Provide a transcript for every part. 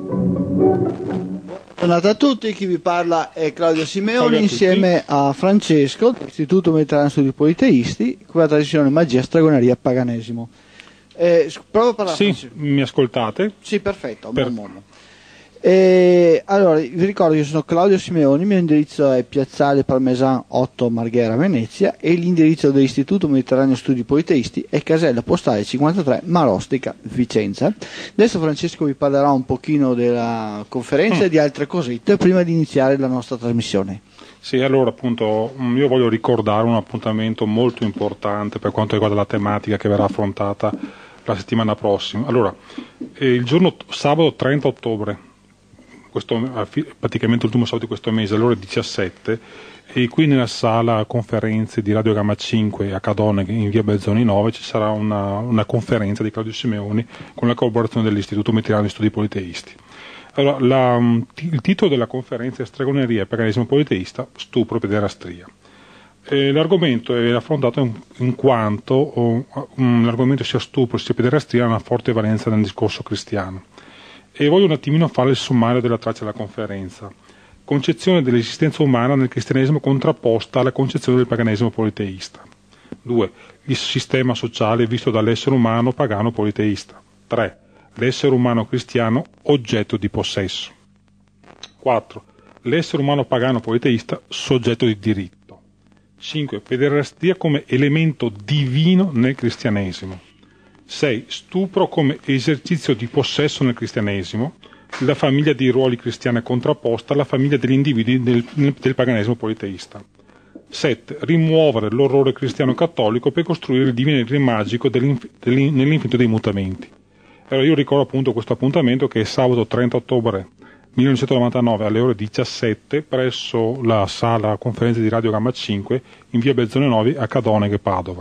Buongiorno a tutti, chi vi parla è Claudio Simeoni insieme a Francesco dell'Istituto Mediterraneo Studi Politeisti con la trasmissione Magia, Stregoneria, Paganesimo. Provo a parlare. Sì, mi ascoltate? Sì, perfetto, buon modo. Allora, vi ricordo che io sono Claudio Simeoni, il mio indirizzo è Piazzale Parmesan 8 Marghera Venezia e l'indirizzo dell'Istituto Mediterraneo Studi Politeisti è Casella Postale 53 Marostica Vicenza. Adesso Francesco vi parlerà un pochino della conferenza e di altre cosette prima di iniziare la nostra trasmissione. Sì, allora appunto io voglio ricordare un appuntamento molto importante per quanto riguarda la tematica che verrà affrontata la settimana prossima. Allora, il giorno sabato 30 ottobre, praticamente l'ultimo sabato di questo mese, alle ore 17, e qui nella sala conferenze di Radio Gamma 5 a Cadone in via Belzoni 9 ci sarà una conferenza di Claudio Simeoni con la collaborazione dell'Istituto Mediterraneo Studi Politeisti. Allora, il titolo della conferenza è Stregoneria e Paganesimo Politeista, stupro e pederastia. L'argomento è affrontato in quanto l'argomento sia stupro sia pederastia ha una forte valenza nel discorso cristiano. E voglio un attimino fare il sommario della traccia della conferenza. Concezione dell'esistenza umana nel cristianesimo contrapposta alla concezione del paganesimo politeista. 2. Il sistema sociale visto dall'essere umano pagano politeista. 3. L'essere umano cristiano oggetto di possesso. 4. L'essere umano pagano politeista soggetto di diritto. 5. Pederastia come elemento divino nel cristianesimo. 6. Stupro come esercizio di possesso nel cristianesimo. La famiglia dei ruoli cristiani è contrapposta alla famiglia degli individui del paganesimo politeista. 7. Rimuovere l'orrore cristiano cattolico per costruire il divino magico nell'infinito dei mutamenti. Allora io ricordo appunto questo appuntamento che è sabato 30 ottobre 1999 alle ore 17 presso la sala conferenze di Radio Gamma 5 in via Belzone 9 a Cadone, Padova.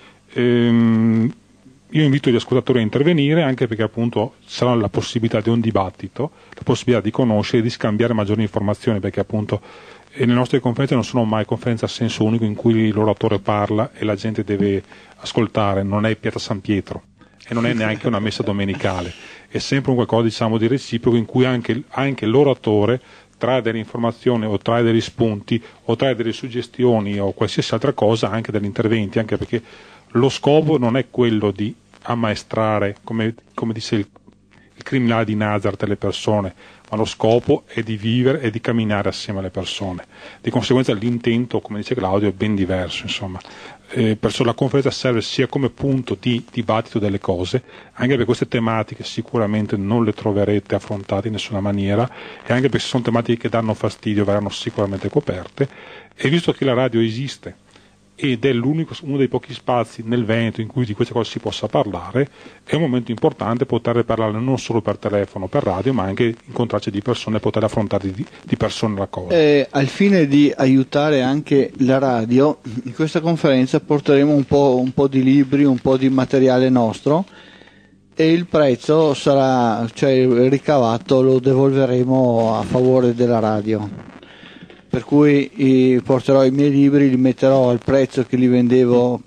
Io invito gli ascoltatori a intervenire anche perché appunto sarà la possibilità di un dibattito, la possibilità di conoscere e di scambiare maggiori informazioni, perché appunto le nostre conferenze non sono mai conferenze a senso unico in cui l'oratore parla e la gente deve ascoltare, non è Piazza San Pietro e non è neanche una messa domenicale, è sempre un qualcosa diciamo di reciproco in cui anche l'oratore trae delle informazioni o trae degli spunti o trae delle suggestioni o qualsiasi altra cosa anche dagli interventi, anche perché lo scopo non è quello di ammaestrare, come dice il criminale di Nazareth, le persone, ma lo scopo è di vivere e di camminare assieme alle persone. Di conseguenza l'intento, come dice Claudio, è ben diverso, insomma. Perciò la conferenza serve sia come punto di dibattito delle cose, anche perché queste tematiche sicuramente non le troverete affrontate in nessuna maniera, e anche perché se sono tematiche che danno fastidio verranno sicuramente coperte, e visto che la radio esiste ed è uno dei pochi spazi nel Veneto in cui di queste cose si possa parlare, è un momento importante poter parlarne non solo per telefono, per radio, ma anche incontrarci di persone e poter affrontare di persone la cosa. Al fine di aiutare anche la radio, in questa conferenza porteremo un po' di libri, un po' di materiale nostro, e il prezzo sarà, cioè il ricavato lo devolveremo a favore della radio. Per cui porterò i miei libri, li metterò al prezzo che li vendevo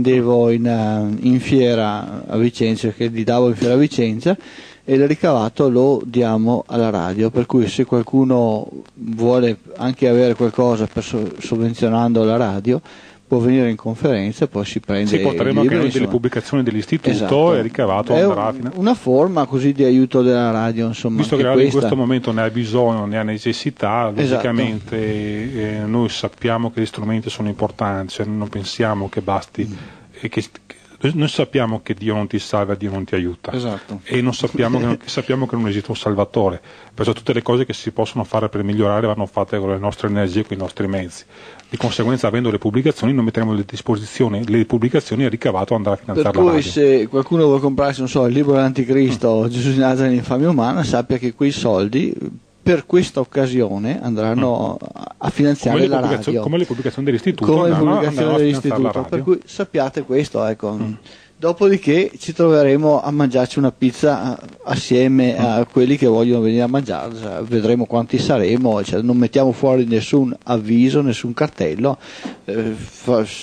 in fiera a Vicenza, che li davo in fiera a Vicenza, e il ricavato lo diamo alla radio, per cui se qualcuno vuole anche avere qualcosa sovvenzionando la radio può venire in conferenza e poi si prende. Sì, porteremo anche noi delle pubblicazioni dell'istituto, esatto. E il ricavato andrà una forma così di aiuto della radio, insomma. Visto che la radio in questo momento ne ha bisogno, ne ha necessità, logicamente esatto. Noi sappiamo che gli strumenti sono importanti, cioè non pensiamo che basti noi sappiamo che Dio non ti salva, Dio non ti aiuta, esatto. E non sappiamo che non esiste un salvatore, perciò tutte le cose che si possono fare per migliorare vanno fatte con le nostre energie, con i nostri mezzi. Di conseguenza, avendo le pubblicazioni, noi metteremo a disposizione le pubblicazioni e il ricavato andrà a finanziare la radio. Per cui se qualcuno vuole comprarsi, non so, il libro dell'Anticristo, Gesù di Nazareth, l'infamia umana, sappia che quei soldi per questa occasione andranno a finanziare la radio, come le pubblicazioni dell'istituto, per cui sappiate questo, ecco. Dopodiché ci troveremo a mangiarci una pizza assieme a quelli che vogliono venire a mangiare, vedremo quanti saremo, cioè non mettiamo fuori nessun avviso, nessun cartello,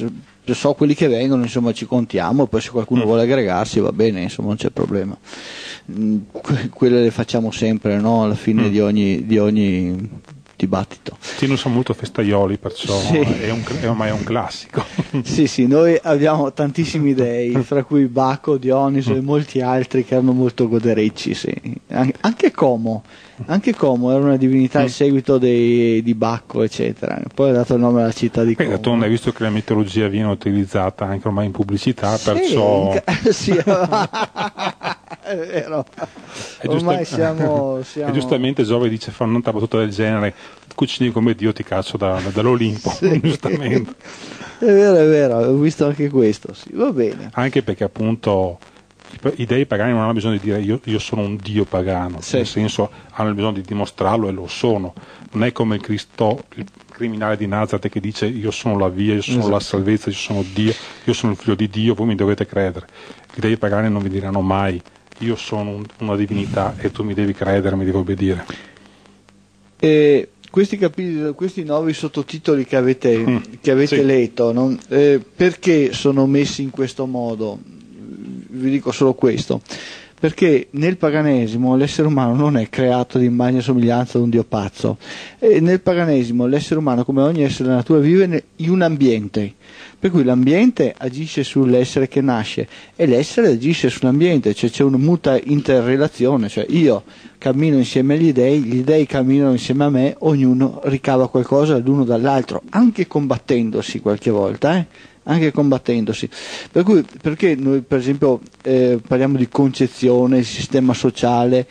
so quelli che vengono, insomma, ci contiamo, poi se qualcuno vuole aggregarsi va bene, insomma, non c'è problema. Quelle le facciamo sempre, no? Alla fine di ogni dibattito. Sì, noi siamo molto festaioli, perciò sì. è ormai un classico. Sì, noi abbiamo tantissimi dei, fra cui Bacco, Dioniso e molti altri che erano molto goderecci, sì. Anche Como era una divinità in seguito di Bacco, eccetera. Poi ha dato il nome alla città di Como. D'altronde hai visto che la mitologia viene utilizzata anche ormai in pubblicità, perciò... Sì, è vero. Ormai siamo... E giustamente Giove dice, fa un'altra battuta del genere, cucini come Dio ti caccio dall'Olimpo, sì. Giustamente. È vero, ho visto anche questo, sì, va bene. Anche perché appunto i dei pagani non hanno bisogno di dire io sono un dio pagano, sì. Nel senso hanno bisogno di dimostrarlo e lo sono. Non è come il criminale di Nazareth che dice io sono la via, io sono esatto. La salvezza, io sono Dio, io sono il figlio di Dio, voi mi dovete credere. I dei pagani non vi diranno mai io sono una divinità e tu mi devi credere, mi devi obbedire. Questi capitoli, questi 9 sottotitoli che avete sì. letto, no? Perché sono messi in questo modo? Vi dico solo questo. Perché nel paganesimo l'essere umano non è creato di immagine e somiglianza di un dio pazzo. Nel paganesimo l'essere umano, come ogni essere della natura, vive in un ambiente. Per cui l'ambiente agisce sull'essere che nasce e l'essere agisce sull'ambiente, cioè c'è una muta interrelazione, cioè io cammino insieme agli dei, gli dei camminano insieme a me, ognuno ricava qualcosa l'uno dall'altro, anche combattendosi qualche volta, anche combattendosi. Per cui, perché noi per esempio parliamo di concezione, sistema sociale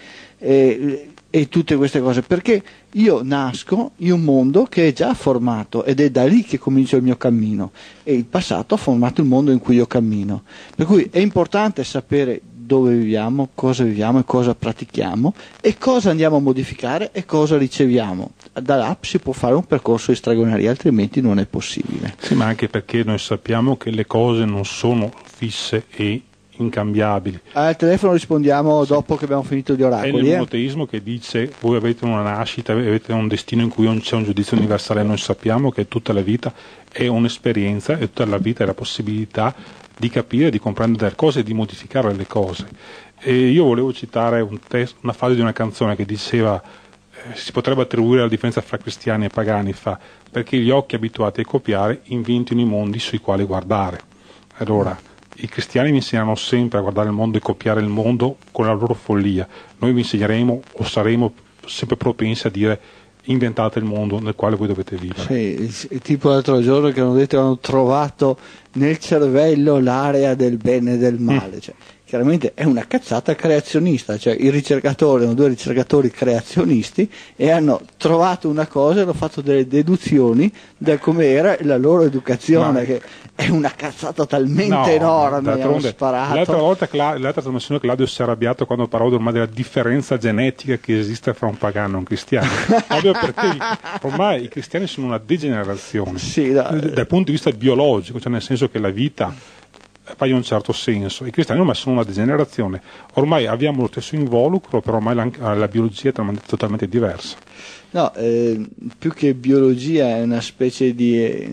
e tutte queste cose? Perché io nasco in un mondo che è già formato ed è da lì che comincia il mio cammino e il passato ha formato il mondo in cui io cammino. Per cui è importante sapere dove viviamo e cosa pratichiamo e cosa andiamo a modificare e cosa riceviamo. Da là si può fare un percorso di stregoneria, altrimenti non è possibile. Sì, ma anche perché noi sappiamo che le cose non sono fisse e incambiabili. Al telefono rispondiamo dopo che abbiamo finito gli oracoli. È il monoteismo che dice voi avete una nascita, avete un destino in cui non c'è un giudizio universale, noi sappiamo che tutta la vita è un'esperienza e tutta la vita è la possibilità di capire, di comprendere le cose e di modificare le cose. E io volevo citare una frase di una canzone che diceva si potrebbe attribuire la differenza fra cristiani e pagani, perché gli occhi abituati a copiare inventano i mondi sui quali guardare. Allora, i cristiani vi insegneranno sempre a guardare il mondo e copiare il mondo con la loro follia. Noi vi insegneremo o saremo sempre propensi a dire inventate il mondo nel quale voi dovete vivere. Sì, tipo l'altro giorno che hanno detto che hanno trovato nel cervello l'area del bene e del male. Cioè, chiaramente è una cazzata creazionista, cioè i ricercatori, erano 2 ricercatori creazionisti e hanno trovato una cosa e hanno fatto delle deduzioni da come era la loro educazione, che è una cazzata talmente enorme, hanno sparato. L'altra trasmissione Claudio si è arrabbiato quando parlò ormai della differenza genetica che esiste fra un pagano e un cristiano, proprio perché ormai i cristiani sono una degenerazione dal punto di vista biologico, cioè nel senso che la vita fai un certo senso, i cristiani ormai sono una degenerazione, ormai abbiamo lo stesso involucro, però ormai la biologia è totalmente diversa. No, più che biologia è una specie di...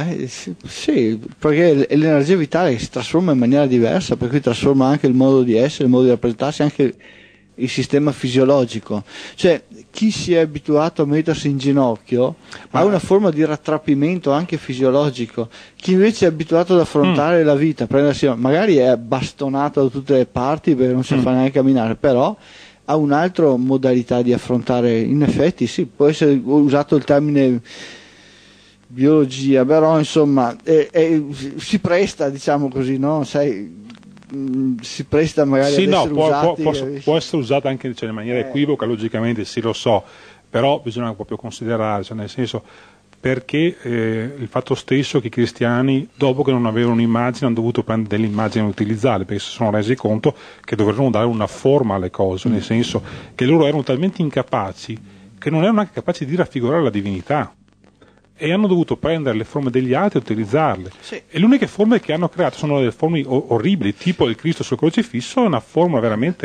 sì, perché l'energia vitale si trasforma in maniera diversa, per cui trasforma anche il modo di essere, il modo di rappresentarsi, anche il sistema fisiologico. Cioè, chi si è abituato a mettersi in ginocchio ha una forma di rattrappimento anche fisiologico. Chi invece è abituato ad affrontare la vita, prendersi, magari è bastonato da tutte le parti perché non sa fare neanche camminare, però ha un'altra modalità di affrontare. In effetti sì, può essere usato il termine biologia, però insomma si presta, diciamo così, no? Sai, si presta magari ad essere usati, può essere usata anche in maniera equivoca, logicamente sì, lo so, però bisogna proprio considerare, cioè nel senso, perché il fatto stesso che i cristiani, dopo che non avevano un'immagine, hanno dovuto prendere delle immagini e utilizzarle, perché si sono resi conto che dovevano dare una forma alle cose, nel senso che loro erano talmente incapaci che non erano anche capaci di raffigurare la divinità, e hanno dovuto prendere le forme degli altri e utilizzarle. Sì. E le uniche forme che hanno creato sono delle forme orribili, tipo il Cristo sul crocifisso, è una forma veramente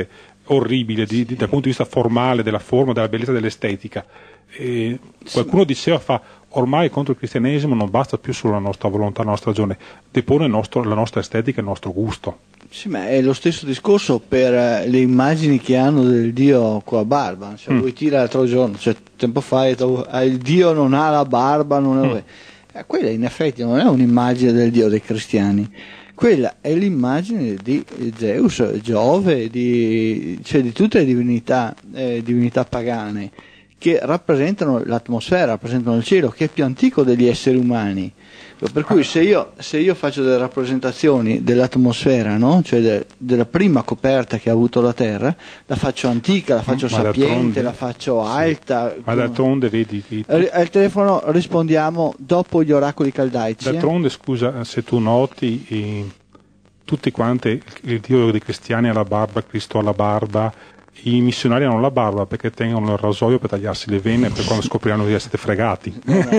orribile dal punto di vista formale, della forma, della bellezza, dell'estetica. E qualcuno diceva ormai contro il cristianesimo non basta più solo la nostra volontà, la nostra ragione, depone la nostra estetica e il nostro gusto. Sì, ma è lo stesso discorso per le immagini che hanno del Dio con la barba. Cioè, voi tira l'altro giorno, cioè tempo fa, il Dio non ha la barba, non è... quella in effetti non è un'immagine del Dio dei cristiani, quella è l'immagine di Zeus, Giove, cioè di tutte le divinità pagane, che rappresentano l'atmosfera, rappresentano il cielo, che è più antico degli esseri umani. Per cui se io faccio delle rappresentazioni dell'atmosfera, no? Cioè della prima coperta che ha avuto la Terra, la faccio antica, la faccio sapiente, la faccio alta. Ma d'altronde vedi... Al telefono rispondiamo dopo gli oracoli caldaici. D'altronde, scusa, se tu noti, tutti quanti, il Dio dei cristiani ha la barba, Cristo ha la barba, i missionari hanno la barba perché tengono il rasoio per tagliarsi le vene per quando scopriranno di essere fregati.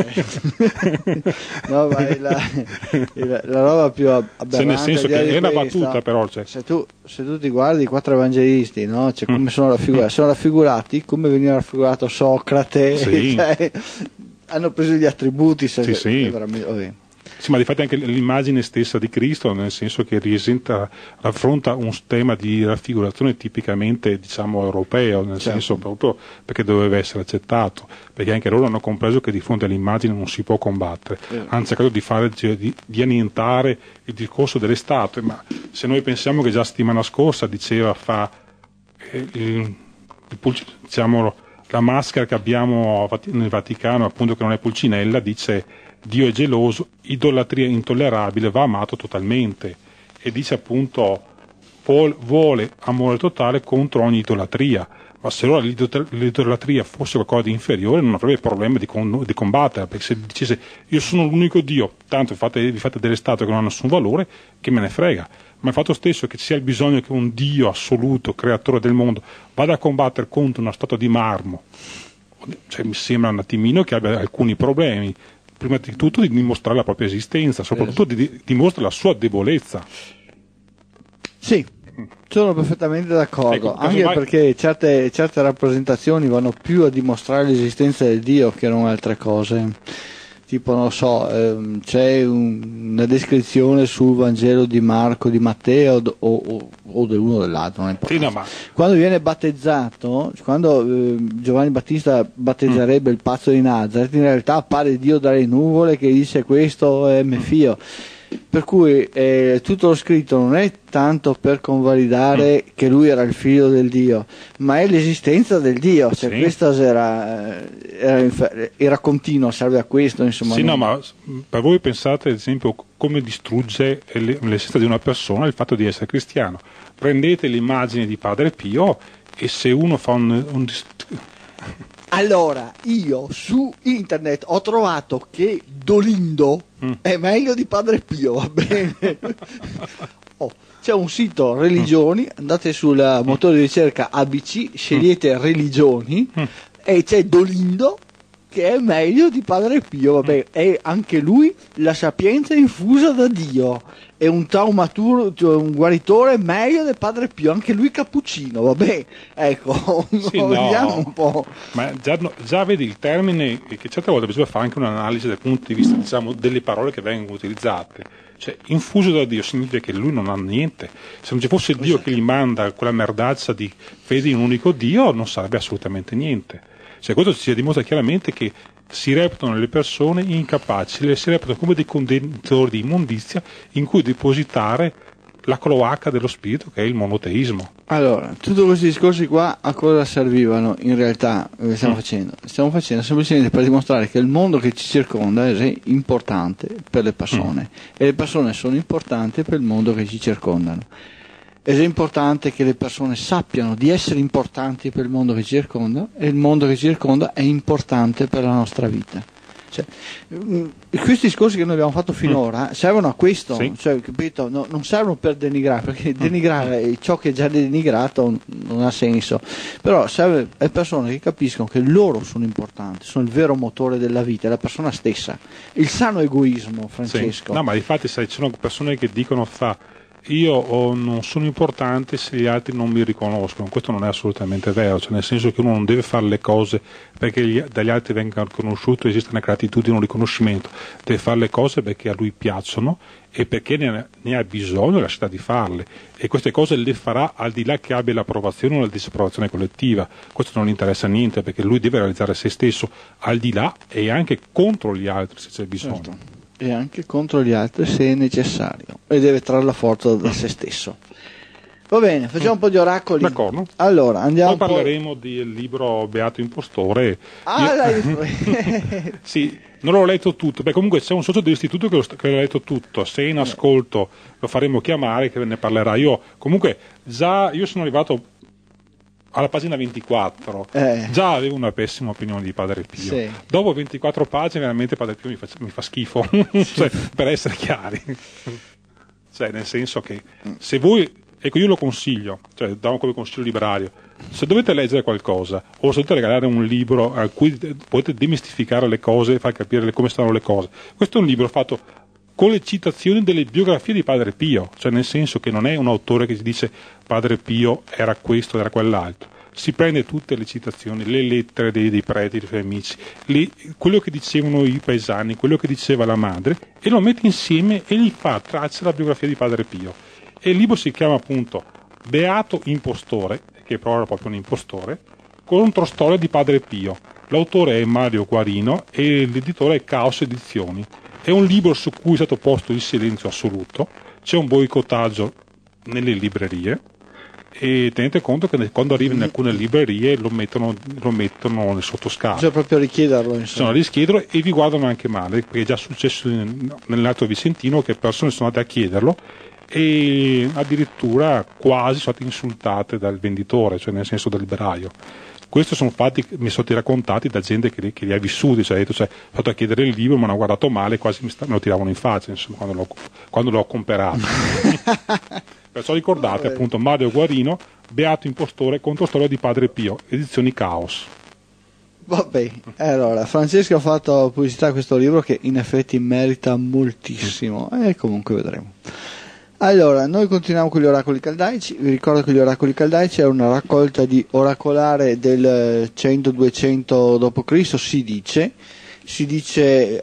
No, ma la roba più aberrante, nel senso che è una battuta, però se tu ti guardi i 4 evangelisti, no? Cioè, come sono raffigurati, come veniva raffigurato Socrate, sì. Cioè, hanno preso gli attributi, sì. Sì, ma di fatto anche l'immagine stessa di Cristo, nel senso che raffronta un tema di raffigurazione tipicamente, diciamo, europeo, nel senso proprio perché doveva essere accettato, perché anche loro hanno compreso che di fronte all'immagine non si può combattere, anzi hanno cercato di annientare il discorso delle statue, ma se noi pensiamo che già la settimana scorsa diceva diciamo, la maschera che abbiamo nel Vaticano, appunto, che non è Pulcinella, dice Dio è geloso, idolatria intollerabile, va amato totalmente, e dice appunto vuole amore totale contro ogni idolatria, ma se allora l'idolatria fosse qualcosa di inferiore non avrebbe problema di combattere, perché se dicesse io sono l'unico Dio, tanto vi fate delle statue che non hanno nessun valore, che me ne frega. Ma il fatto stesso che ci sia il bisogno che un Dio assoluto, creatore del mondo, vada a combattere contro una statua di marmo, cioè, mi sembra un attimino che abbia alcuni problemi. Prima di tutto di dimostrare la propria esistenza, soprattutto di dimostrare la sua debolezza. Sì, sono perfettamente d'accordo, ecco, anche perché certe rappresentazioni vanno più a dimostrare l'esistenza del Dio che non altre cose. Tipo, non so, c'è una descrizione sul Vangelo di Marco, di Matteo o dell'uno o dell'altro, non è importante. Sì, no, ma... Quando viene battezzato, quando Giovanni Battista battezzerebbe il pazzo di Nazareth, in realtà appare Dio dalle nuvole che dice questo è mio figlio. Per cui tutto lo scritto non è tanto per convalidare che lui era il figlio del Dio, ma è l'esistenza del Dio, cioè questo era continuo, serve a questo, insomma. Sì, no, ma per voi pensate ad esempio come distrugge l'essenza di una persona il fatto di essere cristiano. Prendete l'immagine di Padre Pio e se uno fa Allora, io su internet ho trovato che Dolindo è meglio di Padre Pio, va bene? C'è un sito religioni, andate sul motore di ricerca ABC, scegliete religioni e c'è Dolindo che è meglio di Padre Pio, vabbè, è anche lui la sapienza infusa da Dio, è un taumaturgo, cioè un guaritore meglio del Padre Pio, anche lui cappuccino, vabbè, ecco, sì, vediamo un po'. Ma già vedi il termine che certe volte bisogna fare anche un'analisi dal punto di vista, diciamo, delle parole che vengono utilizzate. Cioè, infuso da Dio significa che lui non ha niente. Se non ci fosse Dio che gli manda quella merdaccia di fede in un unico Dio, non sarebbe assolutamente niente. Cioè, questo ci dimostra chiaramente che si reputano le persone incapaci, si reputano come dei contenitori di immondizia in cui depositare la cloaca dello spirito, che è il monoteismo. Allora, tutti questi discorsi qua a cosa servivano in realtà? Stiamo facendo semplicemente per dimostrare che il mondo che ci circonda è importante per le persone e le persone sono importanti per il mondo che ci circondano. Ed è importante che le persone sappiano di essere importanti per il mondo che ci circonda e il mondo che ci circonda è importante per la nostra vita. Cioè, questi discorsi che noi abbiamo fatto finora servono a questo, sì. Cioè, capito? No, non servono per denigrare, perché denigrare ciò che è già denigrato non ha senso, però serve alle persone che capiscono che loro sono importanti, sono il vero motore della vita, è la persona stessa, il sano egoismo, Francesco. Sì. No, ma infatti sai, ci sono persone che dicono io non sono importante se gli altri non mi riconoscono. Questo non è assolutamente vero, cioè nel senso che uno non deve fare le cose perché dagli altri venga riconosciuto, esiste una gratitudine, un riconoscimento, deve fare le cose perché a lui piacciono e perché ne ha bisogno, la città di farle, e queste cose le farà al di là che abbia l'approvazione o la disapprovazione collettiva. Questo non gli interessa niente, perché lui deve realizzare se stesso al di là e anche contro gli altri se c'è bisogno. Certo. E anche contro gli altri se è necessario, e deve trarre la forza da se stesso. Va bene, facciamo un po' di oracoli. D'accordo. Allora, andiamo. Poi parleremo del libro Beato Impostore. Sì, non l'ho letto tutto, perché comunque c'è un socio dell'istituto che l'ha letto tutto. Se è in ascolto lo faremo chiamare, che ne parlerà. Io sono arrivato alla pagina 24, già avevo una pessima opinione di Padre Pio. Sì. Dopo 24 pagine veramente Padre Pio mi fa schifo, cioè, per essere chiari. Cioè, nel senso che se voi, ecco, io lo consiglio, cioè do come consiglio librario, se dovete leggere qualcosa o se dovete regalare un libro a cui potete demistificare le cose e far capire come stanno le cose, questo è un libro fatto con le citazioni delle biografie di Padre Pio, cioè nel senso che non è un autore che si dice Padre Pio era questo, era quell'altro. Si prende tutte le citazioni, le lettere dei preti, dei suoi amici, quello che dicevano i paesani, quello che diceva la madre, e lo mette insieme e gli fa traccia la biografia di Padre Pio. E il libro si chiama appunto Beato Impostore, che però era proprio un impostore, controstoria di Padre Pio. L'autore è Mario Guarino e l'editore è Caos Edizioni. È un libro su cui è stato posto il silenzio assoluto, c'è un boicottaggio nelle librerie, e tenete conto che quando arriva in alcune librerie lo mettono nel sottoscala. Bisogna proprio richiederlo, insomma. Richiederlo, e vi guardano anche male, perché è già successo nell'Alto Vicentino che persone sono andate a chiederlo e addirittura quasi sono state insultate dal venditore, cioè nel senso del libraio. Questi sono fatti che mi sono stati raccontati da gente che li ha vissuti, cioè, sono stato a chiedere il libro, mi hanno guardato male, quasi me lo tiravano in faccia, insomma, quando l'ho comprato. Perciò ricordate appunto Mario Guarino, Beato Impostore, controstoria di Padre Pio, edizioni Caos. Vabbè, allora Francesco ha fatto pubblicità a questo libro che in effetti merita moltissimo, e comunque vedremo. Allora, noi continuiamo con gli oracoli caldaici. Vi ricordo che gli oracoli caldaici è una raccolta di oracolare del 100-200 d.C., si dice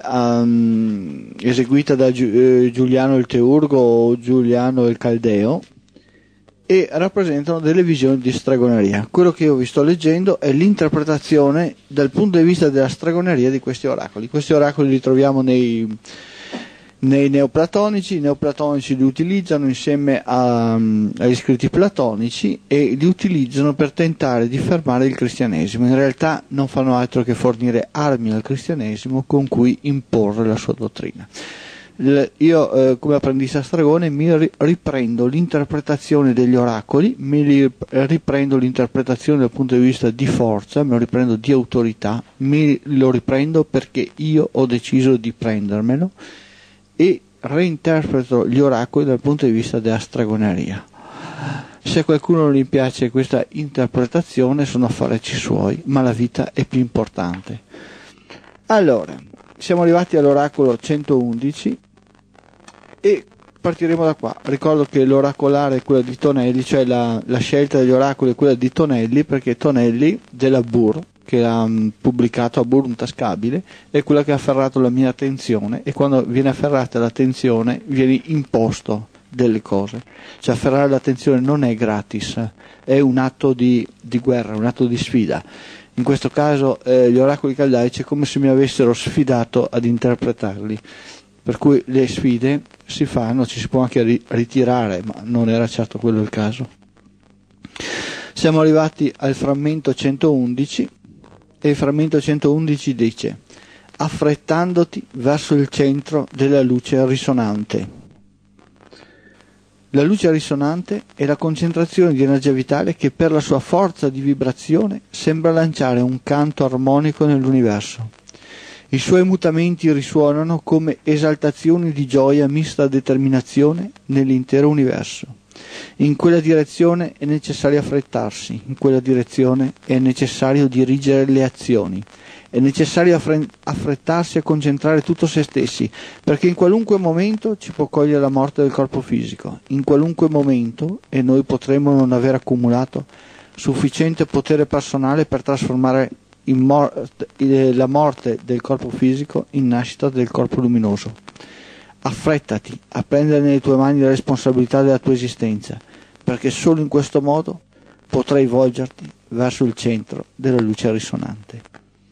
eseguita da Giuliano il Teurgo o Giuliano il Caldeo, e rappresentano delle visioni di stregoneria. Quello che io vi sto leggendo è l'interpretazione dal punto di vista della stregoneria di questi oracoli. Questi oracoli li troviamo nei neoplatonici. I neoplatonici li utilizzano insieme agli scritti platonici e li utilizzano per tentare di fermare il cristianesimo. In realtà non fanno altro che fornire armi al cristianesimo con cui imporre la sua dottrina. Io come apprendista stregone mi riprendo l'interpretazione degli oracoli, mi riprendo l'interpretazione dal punto di vista di forza, me lo riprendo di autorità, lo riprendo perché io ho deciso di prendermelo, e reinterpreto gli oracoli dal punto di vista della stregoneria. Se a qualcuno non gli piace questa interpretazione sono affarici suoi, ma la vita è più importante. Allora, siamo arrivati all'oracolo 111 e partiremo da qua. Ricordo che l'oracolare è quella di Tonelli, cioè la scelta degli oracoli è quella di Tonelli, perché Tonelli della Bur, che ha pubblicato a Bur un tascabile, è quella che ha afferrato la mia attenzione, e quando viene afferrata l'attenzione viene imposto delle cose. Cioè afferrare l'attenzione non è gratis, è un atto di guerra, un atto di sfida. In questo caso gli oracoli caldaici è come se mi avessero sfidato ad interpretarli, per cui le sfide si fanno, ci si può anche ritirare, ma non era certo quello il caso. Siamo arrivati al frammento 111, e il frammento 111 dice: affrettandoti verso il centro della luce risonante. La luce risonante è la concentrazione di energia vitale che per la sua forza di vibrazione sembra lanciare un canto armonico nell'universo. I suoi mutamenti risuonano come esaltazioni di gioia mista a determinazione nell'intero universo. In quella direzione è necessario affrettarsi, in quella direzione è necessario dirigere le azioni, È necessario affrettarsi a concentrare tutto se stessi, perché in qualunque momento ci può cogliere la morte del corpo fisico, in qualunque momento, e noi potremmo non aver accumulato sufficiente potere personale per trasformare la morte del corpo fisico in nascita del corpo luminoso. Affrettati a prendere nelle tue mani la responsabilità della tua esistenza, perché solo in questo modo potrai volgerti verso il centro della luce risonante.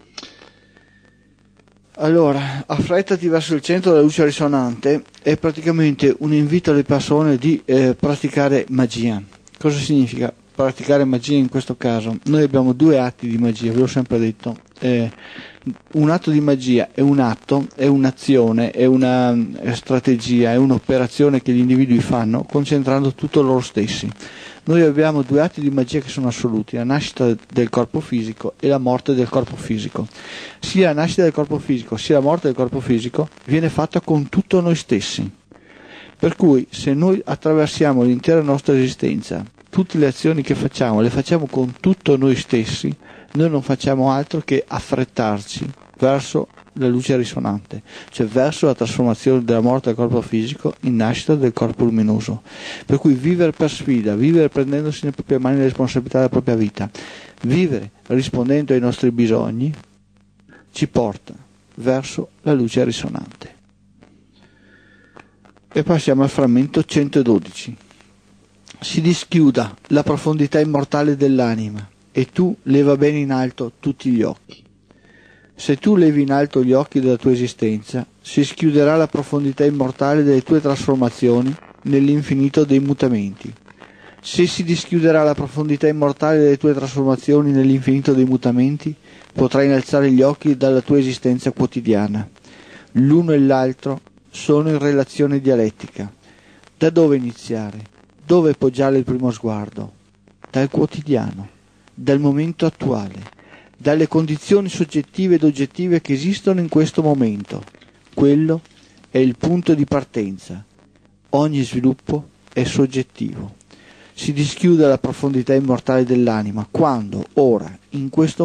Allora, affrettati verso il centro della luce risonante è praticamente un invito alle persone di praticare magia. Cosa significa praticare magia in questo caso? Noi abbiamo due atti di magia, ve l'ho sempre detto. Un atto di magia è un atto, è un'azione, è una strategia, è un'operazione che gli individui fanno concentrando tutto loro stessi. Noi abbiamo due atti di magia che sono assoluti, la nascita del corpo fisico e la morte del corpo fisico. Sia la nascita del corpo fisico sia la morte del corpo fisico viene fatta con tutto noi stessi. Per cui se noi attraversiamo l'intera nostra esistenza, tutte le azioni che facciamo le facciamo con tutto noi stessi, noi non facciamo altro che affrettarci verso la luce risonante, cioè verso la trasformazione della morte del corpo fisico in nascita del corpo luminoso. Per cui vivere per sfida, vivere prendendosi nelle proprie mani le responsabilità della propria vita, vivere rispondendo ai nostri bisogni, ci porta verso la luce risonante. E passiamo al frammento 112. Si dischiuda la profondità immortale dell'anima e tu leva bene in alto tutti gli occhi. Se tu levi in alto gli occhi della tua esistenza, si schiuderà la profondità immortale delle tue trasformazioni nell'infinito dei mutamenti. Se si dischiuderà la profondità immortale delle tue trasformazioni nell'infinito dei mutamenti, potrai innalzare gli occhi dalla tua esistenza quotidiana. L'uno e l'altro sono in relazione dialettica. Da dove iniziare? Dove poggiare il primo sguardo? Dal quotidiano, dal momento attuale, dalle condizioni soggettive ed oggettive che esistono in questo momento. Quello è il punto di partenza. Ogni sviluppo è soggettivo. Si dischiude la profondità immortale dell'anima quando, ora, in questo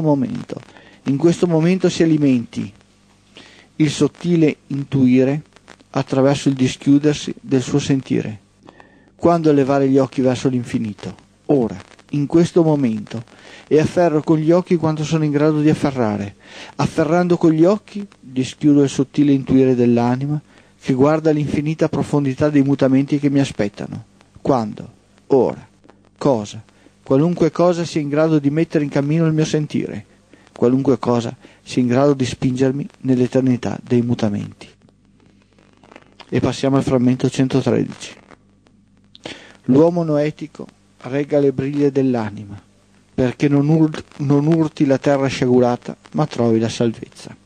momento si alimenti il sottile intuire attraverso il dischiudersi del suo sentire. Quando elevare gli occhi verso l'infinito, ora, in questo momento, e afferro con gli occhi quanto sono in grado di afferrare. Afferrando con gli occhi, dischiudo il sottile intuire dell'anima che guarda l'infinita profondità dei mutamenti che mi aspettano. Quando, ora, cosa, qualunque cosa sia in grado di mettere in cammino il mio sentire, qualunque cosa sia in grado di spingermi nell'eternità dei mutamenti. E passiamo al frammento 113. L'uomo noetico regga le briglie dell'anima, perché non urti la terra sciagurata, ma trovi la salvezza.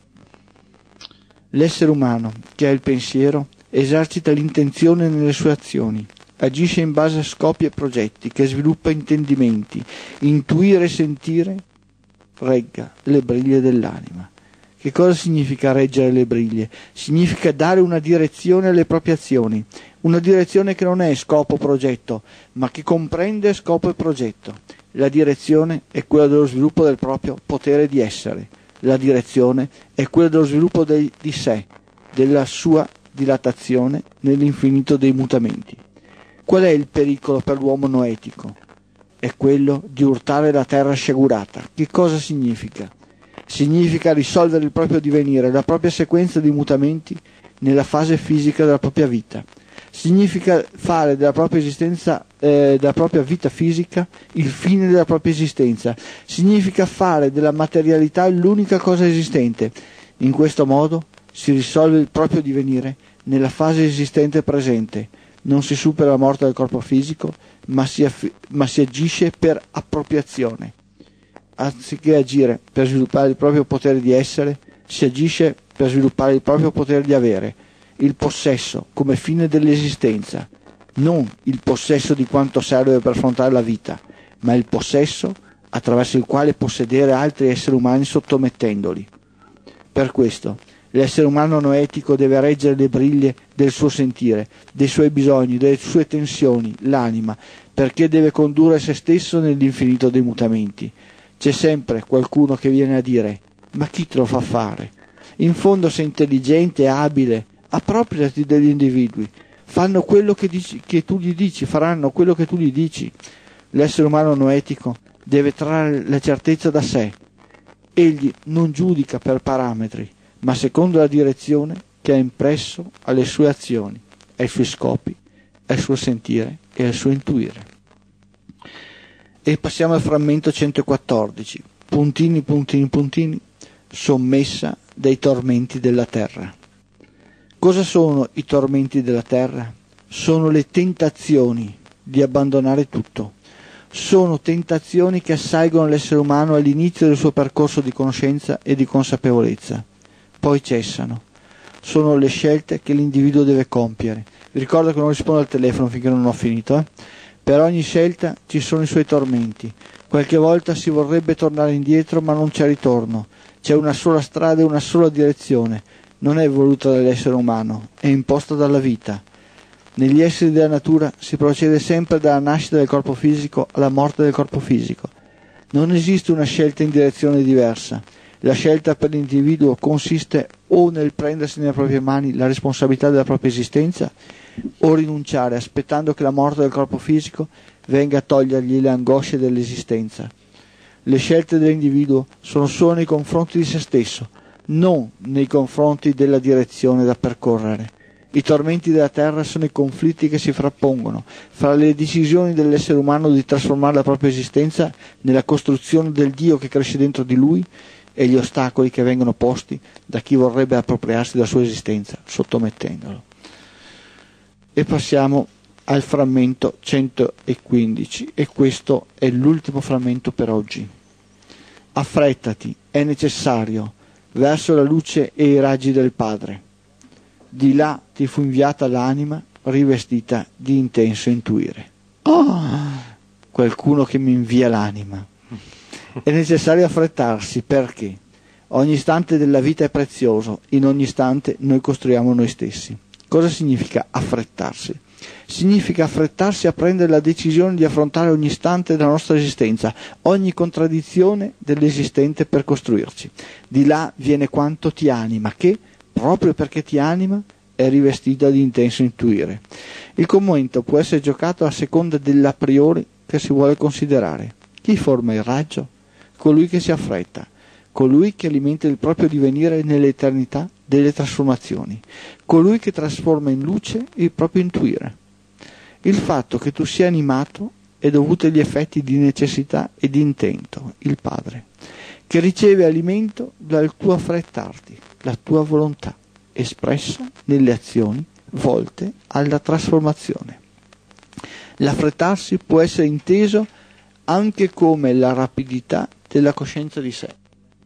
L'essere umano, che ha il pensiero, esercita l'intenzione nelle sue azioni, agisce in base a scopi e progetti, che sviluppa intendimenti, intuire e sentire, regga le briglie dell'anima. Che cosa significa reggere le briglie? Significa dare una direzione alle proprie azioni, una direzione che non è scopo progetto, ma che comprende scopo e progetto. La direzione è quella dello sviluppo del proprio potere di essere, la direzione è quella dello sviluppo di sé, della sua dilatazione nell'infinito dei mutamenti. Qual è il pericolo per l'uomo noetico? È quello di urtare la terra sciagurata. Che cosa significa? Significa risolvere il proprio divenire, la propria sequenza di mutamenti nella fase fisica della propria vita. Significa fare della propria esistenza, della propria vita fisica, il fine della propria esistenza. Significa fare della materialità l'unica cosa esistente. In questo modo si risolve il proprio divenire nella fase esistente presente. Non si supera la morte del corpo fisico, ma si agisce per appropriazione. Anziché agire per sviluppare il proprio potere di essere, si agisce per sviluppare il proprio potere di avere, il possesso come fine dell'esistenza, non il possesso di quanto serve per affrontare la vita, ma il possesso attraverso il quale possedere altri esseri umani sottomettendoli. Per questo, l'essere umano noetico deve reggere le briglie del suo sentire, dei suoi bisogni, delle sue tensioni, l'anima, perché deve condurre se stesso nell'infinito dei mutamenti. C'è sempre qualcuno che viene a dire: Ma chi te lo fa fare? In fondo sei intelligente e abile, appropriati degli individui. Fanno quello che tu gli dici, faranno quello che tu gli dici. L'essere umano noetico deve trarre la certezza da sé. Egli non giudica per parametri, ma secondo la direzione che ha impresso alle sue azioni, ai suoi scopi, al suo sentire e al suo intuire. E passiamo al frammento 114, puntini, puntini, puntini, sommessa dei tormenti della terra. Cosa sono i tormenti della terra? Sono le tentazioni di abbandonare tutto. Sono tentazioni che assalgono l'essere umano all'inizio del suo percorso di conoscenza e di consapevolezza. Poi cessano. Sono le scelte che l'individuo deve compiere. Vi ricordo che non rispondo al telefono finché non ho finito. Per ogni scelta ci sono i suoi tormenti. Qualche volta si vorrebbe tornare indietro, ma non c'è ritorno. C'è una sola strada e una sola direzione. Non è voluta dall'essere umano, è imposta dalla vita. Negli esseri della natura si procede sempre dalla nascita del corpo fisico alla morte del corpo fisico. Non esiste una scelta in direzione diversa. La scelta per l'individuo consiste o nel prendersi nelle proprie mani la responsabilità della propria esistenza o rinunciare aspettando che la morte del corpo fisico venga a togliergli le angosce dell'esistenza. Le scelte dell'individuo sono solo nei confronti di se stesso, non nei confronti della direzione da percorrere. I tormenti della terra sono i conflitti che si frappongono fra le decisioni dell'essere umano di trasformare la propria esistenza nella costruzione del Dio che cresce dentro di lui e gli ostacoli che vengono posti da chi vorrebbe appropriarsi della sua esistenza, sottomettendolo. E passiamo al frammento 115, e questo è l'ultimo frammento per oggi. Affrettati, è necessario, verso la luce e i raggi del Padre. Di là ti fu inviata l'anima rivestita di intenso intuire. Qualcuno che mi invia l'anima. È necessario affrettarsi perché ogni istante della vita è prezioso, in ogni istante noi costruiamo noi stessi. Cosa significa affrettarsi? Significa affrettarsi a prendere la decisione di affrontare ogni istante della nostra esistenza, ogni contraddizione dell'esistente per costruirci. Di là viene quanto ti anima, che, proprio perché ti anima, è rivestita di intenso intuire. Il commento può essere giocato a seconda dell'a priori che si vuole considerare. Chi forma il raggio? Colui che si affretta, colui che alimenta il proprio divenire nell'eternità delle trasformazioni, colui che trasforma in luce il proprio intuire. Il fatto che tu sia animato è dovuto agli effetti di necessità e di intento, il Padre, che riceve alimento dal tuo affrettarti, la tua volontà, espressa nelle azioni volte alla trasformazione. L'affrettarsi può essere inteso anche come la rapidità della coscienza di sé.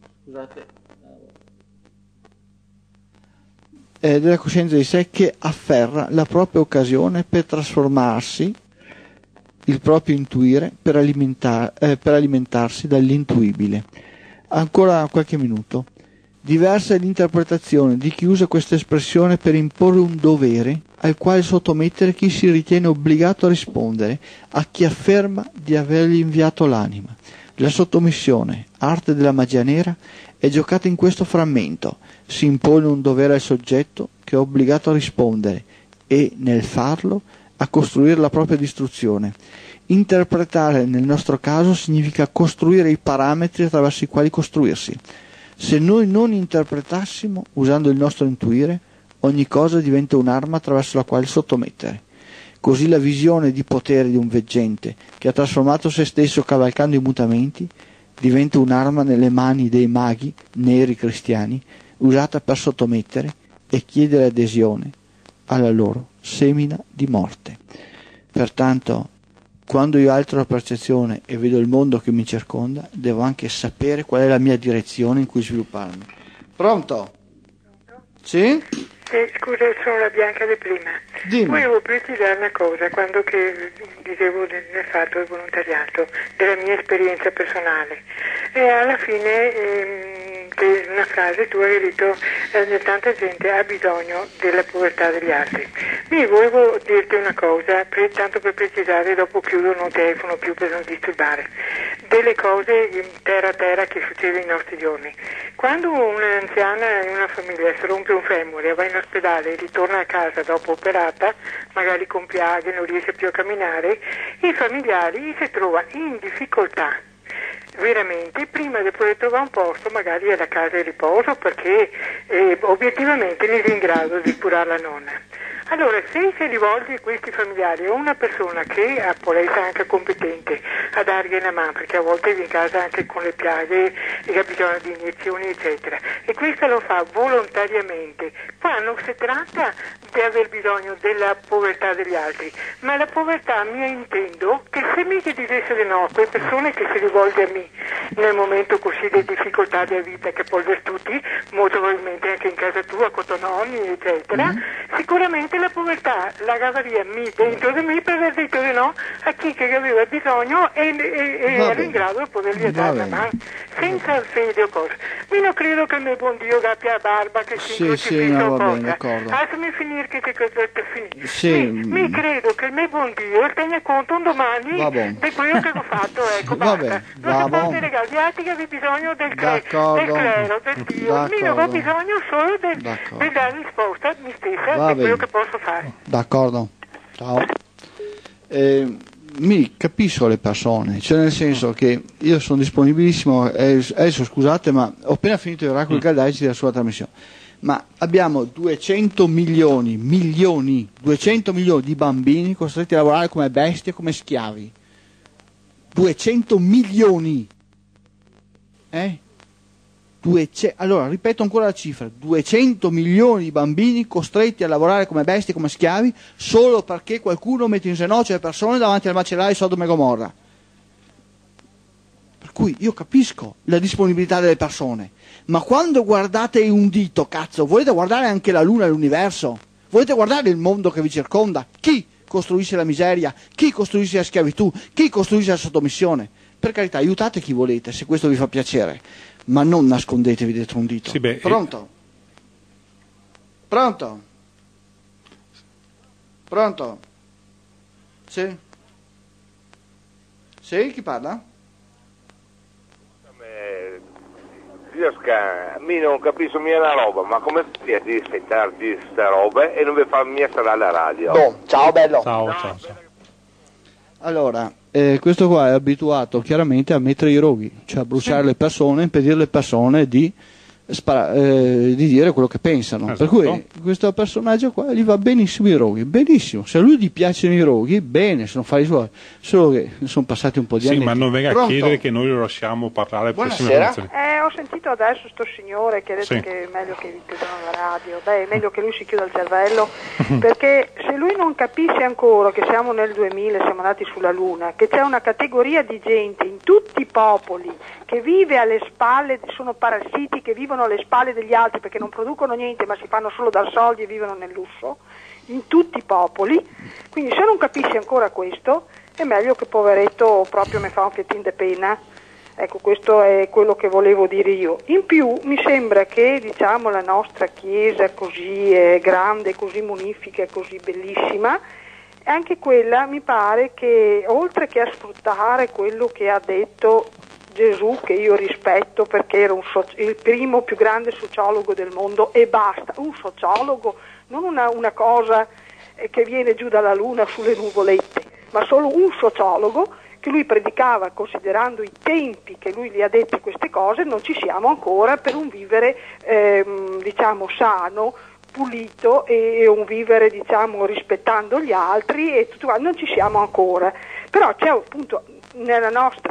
Della coscienza di sé che afferra la propria occasione per trasformarsi, il proprio intuire, per alimentarsi dall'intuibile. Ancora qualche minuto. Diversa è l'interpretazione di chi usa questa espressione per imporre un dovere al quale sottomettere chi si ritiene obbligato a rispondere a chi afferma di avergli inviato l'anima. La sottomissione, arte della magia nera, è giocata in questo frammento. Si impone un dovere al soggetto che è obbligato a rispondere e, nel farlo, a costruire la propria distruzione. Interpretare nel nostro caso significa costruire i parametri attraverso i quali costruirsi. Se noi non interpretassimo, usando il nostro intuire, ogni cosa diventa un'arma attraverso la quale sottomettere. Così la visione di potere di un veggente che ha trasformato se stesso cavalcando i mutamenti diventa un'arma nelle mani dei maghi neri cristiani, usata per sottomettere e chiedere adesione alla loro semina di morte. Pertanto, quando io altro la percezione e vedo il mondo che mi circonda, devo anche sapere qual è la mia direzione in cui svilupparmi. Pronto? Sì? Scusa, sono la Bianca di prima. Dimmi. Volevo precisare una cosa, quando che dicevo nel fatto del volontariato, della mia esperienza personale. E alla fine, che una frase tu hai detto, tanta gente ha bisogno della povertà degli altri. Quindi volevo dirti una cosa, tanto per precisare, dopo chiudo, non telefono più per non disturbare. delle cose in terra a terra che succede nei nostri giorni. Quando un'anziana in una famiglia si rompe un femore, va in ospedale e ritorna a casa dopo operata, magari con piaghe, non riesce più a camminare, i familiari si trova in difficoltà. Veramente, prima di poter trovare un posto magari alla casa di riposo, perché obiettivamente non è in grado di curare la nonna. Allora, se si rivolge questi familiari a una persona che può essere anche competente a dargli una mano, perché a volte viene in casa anche con le piaghe e ha bisogno di iniezioni eccetera, e questo lo fa volontariamente, poi non si tratta di aver bisogno della povertà degli altri, ma la povertà mia intendo che se mi dicesse di no, quelle persone che si rivolge a me nel momento così di difficoltà della vita che puoi avere tutti, molto probabilmente anche in casa tua con tuoi nonni eccetera, sicuramente la povertà la cavaria dentro di me per aver detto di no a chi che aveva bisogno e era in grado di potergli dare una mano senza fede o cose. Io non credo che il mio buon Dio abbia barba che si crucifisso o cosa. Lasciami finire che ti finire. Mi credo che il mio buon Dio tenga conto un domani di quello che ho fatto, ecco, basta. Non si può dire gli altri che avevi bisogno del clero, del Dio. Io ho bisogno solo di dare risposta a me stessa di quello che posso fare. D'accordo. Ciao. Mi capisco le persone, cioè nel senso che io sono disponibilissimo, adesso scusate ma ho appena finito il Oracolo Caldaici della sua trasmissione, ma abbiamo 200 milioni di bambini costretti a lavorare come bestie, come schiavi. 200 milioni. Allora, ripeto ancora la cifra, 200 milioni di bambini costretti a lavorare come bestie, come schiavi, solo perché qualcuno mette in ginocchio le persone davanti al macellaio di Sodoma e Gomorra. Per cui io capisco la disponibilità delle persone, ma quando guardate un dito, cazzo, volete guardare anche la luna e l'universo? Volete guardare il mondo che vi circonda? Chi costruisce la miseria? Chi costruisce la schiavitù? Chi costruisce la sottomissione? Per carità, aiutate chi volete, se questo vi fa piacere. Ma non nascondetevi dietro un dito. Pronto? Pronto? Pronto? Sì? Sì, chi parla? Mi non capisco mia la roba, ma come fai a sentarti sta roba e non vi fa mia stare alla radio? No, ciao bello. Ciao. Allora, questo qua è abituato chiaramente a mettere i roghi, cioè a bruciare le persone, impedire alle persone di dire quello che pensano. Esatto. Per cui questo personaggio qua gli va benissimo i roghi, benissimo. Se a lui gli piacciono i roghi, bene, se non fa i suoi. Solo che sono passati un po' di anni. Sì, ma non venga a chiedere che noi lo lasciamo parlare. Buonasera. Ho sentito adesso sto signore che ha detto che è meglio che vi chiudano la radio. Beh, è meglio che lui si chiuda il cervello, perché se lui non capisce ancora che siamo nel 2000, siamo andati sulla Luna, che c'è una categoria di gente in tutti i popoli che vive alle spalle, sono parassiti che vivono alle spalle degli altri perché non producono niente ma si fanno solo dar soldi e vivono nel lusso, in tutti i popoli. Quindi se non capisce ancora questo è meglio che poveretto proprio mi fa un fettin de pena. Ecco, questo è quello che volevo dire io. In più mi sembra che, diciamo, la nostra Chiesa così grande, così munifica, così bellissima, anche quella mi pare che, oltre che a sfruttare quello che ha detto Gesù, che io rispetto perché era il primo più grande sociologo del mondo e basta, un sociologo, non una cosa che viene giù dalla luna sulle nuvolette, ma solo un sociologo, che lui predicava considerando i tempi che lui gli ha detto queste cose. Non ci siamo ancora per un vivere diciamo sano, pulito e un vivere diciamo rispettando gli altri e tutto, non ci siamo ancora. Però c'è appunto nella nostra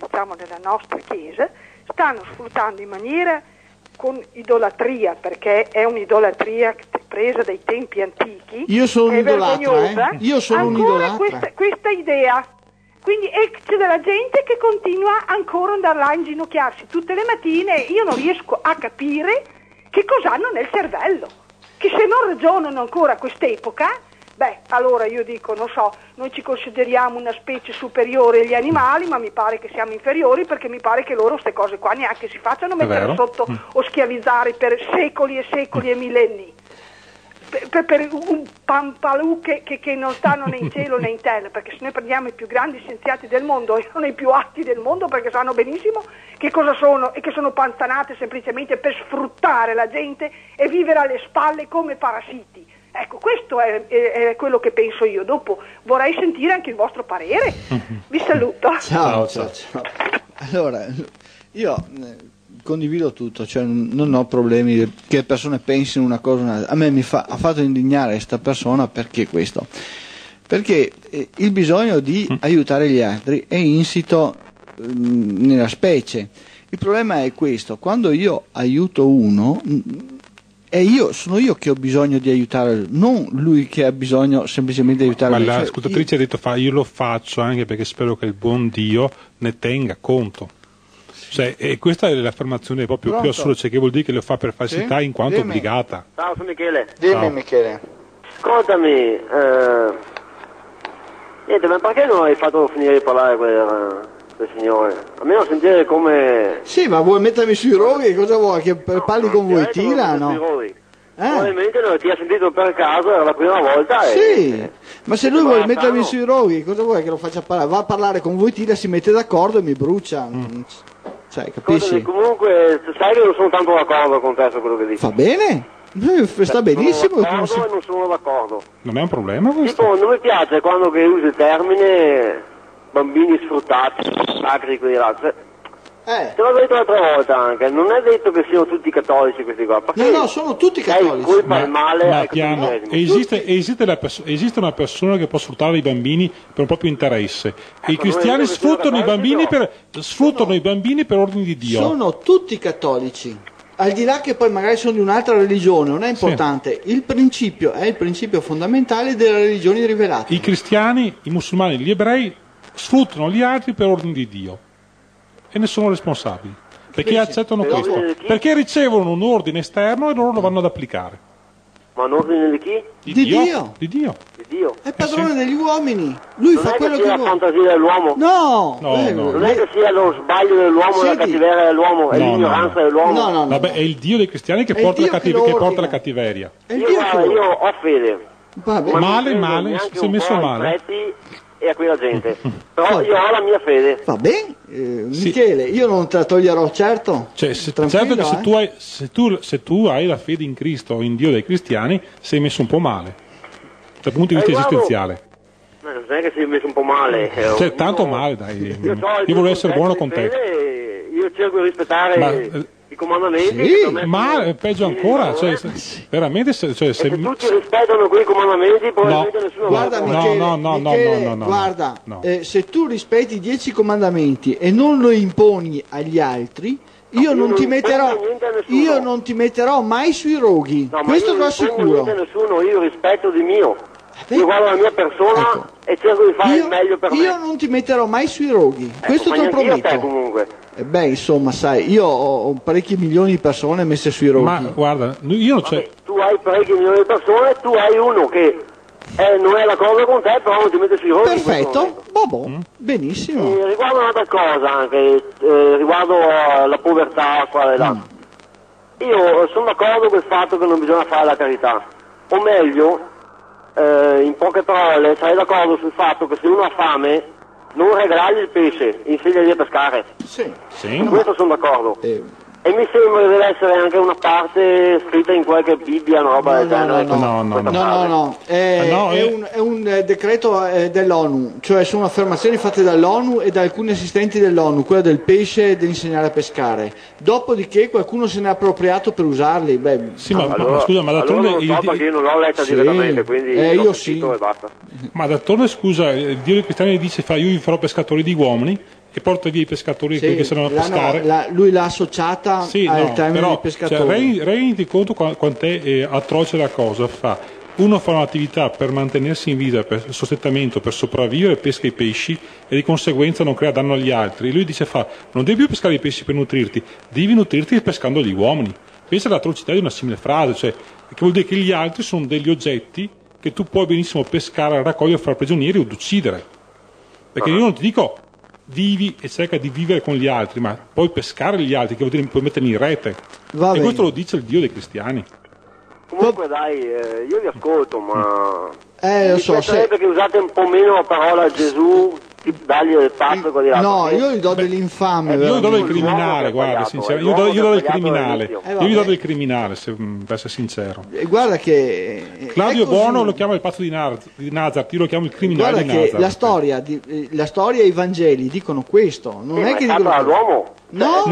chiesa stanno sfruttando in maniera con idolatria, perché è un'idolatria presa dai tempi antichi. Io sono un idolatra, Io sono un idolatra. Questa idea. Quindi c'è della gente che continua ancora ad andare là a inginocchiarsi tutte le mattine. Io non riesco a capire che cosa hanno nel cervello, che se non ragionano ancora a quest'epoca, beh, allora io dico, non so, noi ci consideriamo una specie superiore agli animali, ma mi pare che siamo inferiori, perché mi pare che loro queste cose qua neanche si facciano mettere sotto o schiavizzare per secoli e secoli e millenni. per un pampalù che non stanno né in cielo né in terra, perché se noi prendiamo i più grandi scienziati del mondo e non i più atti del mondo, perché sanno benissimo che cosa sono e che sono pantanate semplicemente per sfruttare la gente e vivere alle spalle come parassiti. Ecco, questo è quello che penso io. Dopo vorrei sentire anche il vostro parere. Vi saluto. Ciao. Allora, io condivido tutto, cioè non ho problemi che le persone pensino una cosa o un'altra. A me ha fatto indignare questa persona, perché questo? Perché il bisogno di aiutare gli altri è insito nella specie. Il problema è questo: quando io aiuto uno, sono io che ho bisogno di aiutare, non lui che ha bisogno semplicemente di aiutare. Ma la ascoltatrice ha detto io lo faccio anche perché spero che il buon Dio ne tenga conto. Cioè, e questa è l'affermazione proprio più assurda, cioè che vuol dire che lo fa per falsità, sì? In quanto obbligata. Ciao, sono Michele. Dimmi, Michele. Ascoltami, niente, ma perché non hai fatto finire di parlare quel signore? Almeno sentire come... Sì, ma vuoi mettermi sui roghi? Cosa vuoi? Che parli con Wojtyla, no? Probabilmente non ti ha sentito per caso, era la prima volta. Sì, ma se lui vuole mettermi sui roghi, cosa vuoi che lo faccia parlare? Va a parlare con Wojtyla, si mette d'accordo e mi brucia. Cioè, capisci? Comunque, sai che non sono tanto d'accordo con te su quello che dici. Fa bene, sta benissimo. Non sono d'accordo. Non è un problema questo? Tipo, non mi piace quando che usi il termine bambini sfruttati, sacri, quelli là. Te l'ho detto l'altra volta anche, non è detto che siano tutti cattolici questi qua. No, sono tutti cattolici. Colpa il male ma piano, esiste una persona che può sfruttare i bambini per un proprio interesse. E i cristiani sfruttano i bambini per ordine di Dio. Sono tutti cattolici. Al di là che poi magari sono di un'altra religione, non è importante. Sì. Il principio è il principio fondamentale delle religioni rivelate. I cristiani, i musulmani, gli ebrei sfruttano gli altri per ordine di Dio. E ne sono responsabili, perché accettano questo, perché ricevono un ordine esterno e loro lo vanno ad applicare. Ma un ordine di chi? Di Dio. Di Dio. È padrone degli uomini, lui non fa quello che vuole. Non è la fantasia dell'uomo? No. Non è che sia lo sbaglio dell'uomo, la cattiveria dell'uomo, è l'ignoranza dell'uomo. No. Vabbè, è il Dio dei cristiani che porta la cattiveria. Io ho fede. Male, si è messo male. E a quella gente, però io ho la mia fede. Va bene, Michele, io non te la toglierò, certo. Cioè, certo che se tu hai la fede in Cristo o in Dio dei cristiani, sei messo un po' male dal punto di vista esistenziale. Non è che sei messo un po' male. Cioè, tanto male, dai. Io voglio essere buono con te. Io cerco di rispettare i comandamenti. Sì, ma peggio ancora, veramente se tutti rispettano quei comandamenti, probabilmente nessuno. Guarda, Michele, guarda, se tu rispetti i 10 comandamenti e non lo imponi agli altri, io non ti metterò mai sui roghi. Questo te lo assicuro. Io rispetto di mio. Io guardo la mia persona e cerco di fare il meglio per me. Io non ti metterò mai sui roghi, questo te lo prometto. Te, comunque. Insomma, sai, io ho parecchi milioni di persone messe sui roghi. Ma guarda, io non c'è. Tu hai parecchi milioni di persone, tu hai uno che non è d'accordo con te, però non ti mette sui roghi. Perfetto, benissimo. Riguardo un'altra cosa anche, riguardo la povertà qua e là. Io sono d'accordo con il fatto che non bisogna fare la carità, o meglio, in poche parole, sei d'accordo sul fatto che se uno ha fame non regalargli il pesce, insegnagli a pescare. Sì. Su questo sono d'accordo. E mi sembra che deve essere anche una parte scritta in qualche Bibbia, una roba del genere. No. È un decreto dell'ONU, cioè sono affermazioni fatte dall'ONU e da alcuni assistenti dell'ONU, quella del pesce e dell'insegnare a pescare. Dopodiché qualcuno se ne è appropriato per usarli. Scusa, ma d'altronde non so perché io non l'ho letta direttamente, quindi io sì. E basta. Ma d'altronde, scusa, Dio dei cristiani dice io vi farò pescatori di uomini e porta via i pescatori che se ne vanno a pescare. Lui l'ha associata al termine di pescatori. Rendi conto quant'è atroce la cosa. Uno fa un'attività per mantenersi in vita, per sostentamento, per sopravvivere, pesca i pesci e di conseguenza non crea danno agli altri. Lui dice non devi più pescare i pesci per nutrirti, devi nutrirti pescando gli uomini. Pensa all'atrocità di una simile frase, che vuol dire che gli altri sono degli oggetti che tu puoi benissimo pescare, raccogliere, far prigionieri o uccidere. Perché io non ti dico vivi e cerca di vivere con gli altri, ma puoi pescare gli altri, che vuol dire puoi metterli in rete. E questo lo dice il Dio dei cristiani. Comunque dai, io vi ascolto, ma lo so, piacerebbe che usate un po' meno la parola Gesù, dargli del pazzo così. No, io gli do dell'infame. Io gli do del L'uomo criminale, che ha guarda, sbagliato, sincero. l'uomo Io che do ha del sbagliato criminale. all'inizio. Io gli do del criminale, per essere sincero. Guarda che Claudio è così. Buono lo chiama il pazzo di Nazareth, io lo chiamo il criminale Guarda di che Nazareth. la storia e i Vangeli dicono questo, non è che Ma dicono l'uomo? No,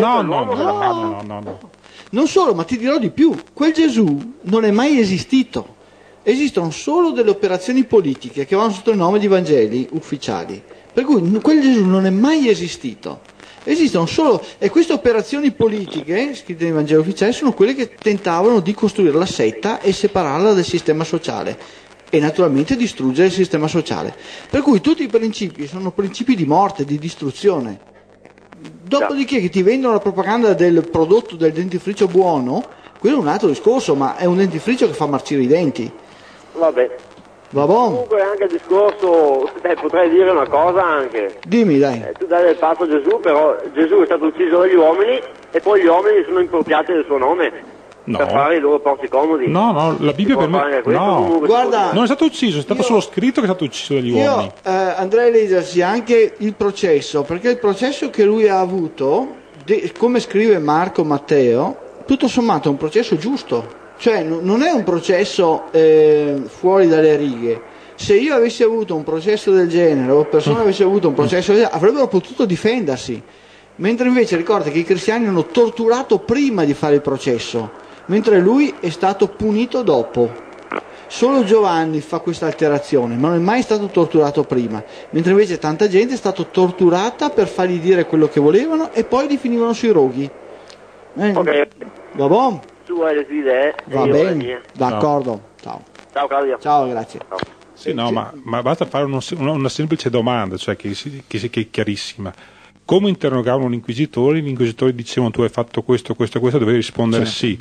No. non solo, ma ti dirò di più, quel Gesù non è mai esistito. Esistono solo delle operazioni politiche che vanno sotto il nome di Vangeli ufficiali, per cui quel Gesù non è mai esistito. Esistono solo, e queste operazioni politiche scritte nei Vangeli ufficiali sono quelle che tentavano di costruire la setta e separarla dal sistema sociale e naturalmente distruggere il sistema sociale. Per cui tutti i principi sono principi di morte, di distruzione. Dopodiché che ti vendono la propaganda del prodotto del dentifricio buono, quello è un altro discorso, ma è un dentifricio che fa marcire i denti. Vabbè. Va buono? Comunque anche il discorso, potrei dire una cosa anche. Dimmi dai. Tu dai del pazzo a Gesù, però Gesù è stato ucciso dagli uomini e poi gli uomini sono impropriati del suo nome. No. Per fare i loro porti comodi. No, la Bibbia per me... No, Guarda, non è stato ucciso, è stato solo scritto che è stato ucciso dagli uomini. Io andrei a leggersi anche il processo, perché il processo che lui ha avuto, come scrive Marco Matteo, tutto sommato è un processo giusto, cioè non è un processo fuori dalle righe. Se io avessi avuto un processo del genere o persone avessero avuto un processo del genere, avrebbero potuto difendersi, mentre invece ricorda che i cristiani hanno torturato prima di fare il processo, mentre lui è stato punito dopo. Solo Giovanni fa questa alterazione, ma non è mai stato torturato prima, mentre invece tanta gente è stata torturata per fargli dire quello che volevano e poi li finivano sui roghi. Ok. Va buono? Tu hai le tue idee. Va bene, d'accordo. Ciao. Ciao Claudio. Ciao, grazie. Ciao. Sì, no, ma basta fare una semplice domanda, cioè che è chiarissima. Come interrogavano l'inquisitore dicevano tu hai fatto questo, dovevi rispondere sì.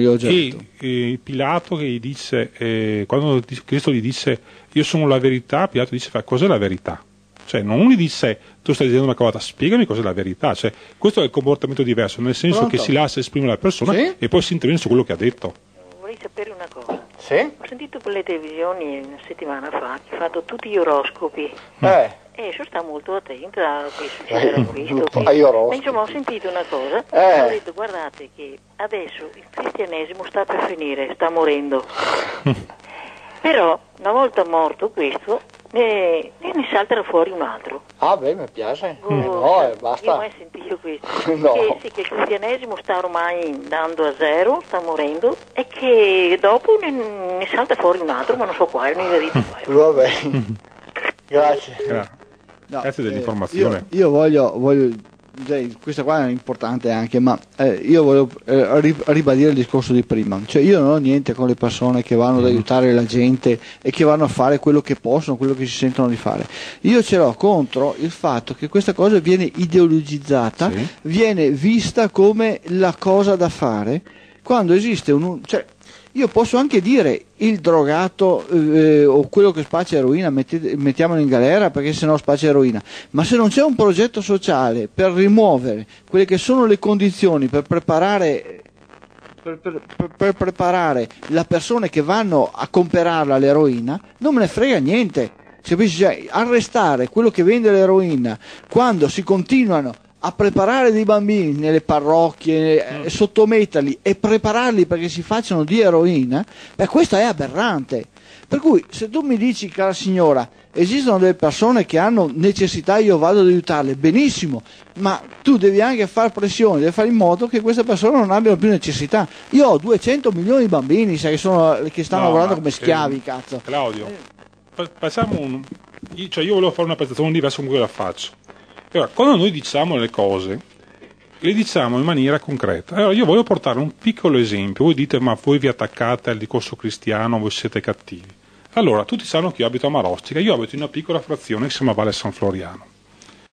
E Pilato che gli disse, quando Cristo gli disse io sono la verità, Pilato disse cos'è la verità? Cioè non gli disse tu stai dicendo una cosa, spiegami cos'è la verità. Cioè, questo è il comportamento diverso, nel senso che si lascia esprimere la persona e poi si interviene su quello che ha detto. Vorrei sapere una cosa. Sì? Ho sentito per le televisioni una settimana fa che ha fatto tutti gli oroscopi. E io sto molto attenta a che succederà questo. Ma insomma ho sentito una cosa, ho detto guardate che adesso il cristianesimo sta per finire, sta morendo. Però una volta morto questo ne salterà fuori un altro. Ah beh, mi piace. Basta. Io ho mai sentito questo. No. Che il cristianesimo sta ormai andando a zero, sta morendo e che dopo ne salta fuori un altro, ma non so quale, non vi dico. Va bene. Grazie. No, Grazie dell'informazione. Io voglio questa qua è importante anche, ma io voglio ribadire il discorso di prima. Cioè io non ho niente con le persone che vanno ad aiutare la gente e che vanno a fare quello che possono, quello che si sentono di fare. Io ce l'ho contro il fatto che questa cosa viene ideologizzata, viene vista come la cosa da fare, quando esiste cioè, io posso anche dire il drogato o quello che spaccia eroina mettiamolo in galera perché sennò spaccia eroina, ma se non c'è un progetto sociale per rimuovere quelle che sono le condizioni per preparare le persone che vanno a comprarla l'eroina, non me ne frega niente. Cioè, arrestare quello che vende l'eroina quando si continuano a preparare dei bambini nelle parrocchie, sottometterli e prepararli perché si facciano di eroina, questa è aberrante. Per cui se tu mi dici, cara signora, esistono delle persone che hanno necessità, io vado ad aiutarle, benissimo, ma tu devi anche fare pressione, devi fare in modo che queste persone non abbiano più necessità. Io ho 200 milioni di bambini che stanno lavorando come schiavi, cazzo. Claudio, facciamo io volevo fare una presentazione diversa come quella che la faccio. Allora, quando noi diciamo le cose, le diciamo in maniera concreta. Allora, io voglio portare un piccolo esempio. Voi dite, ma voi vi attaccate al discorso cristiano, voi siete cattivi. Allora, tutti sanno che io abito a Marostica, io abito in una piccola frazione che si chiama Valle San Floriano.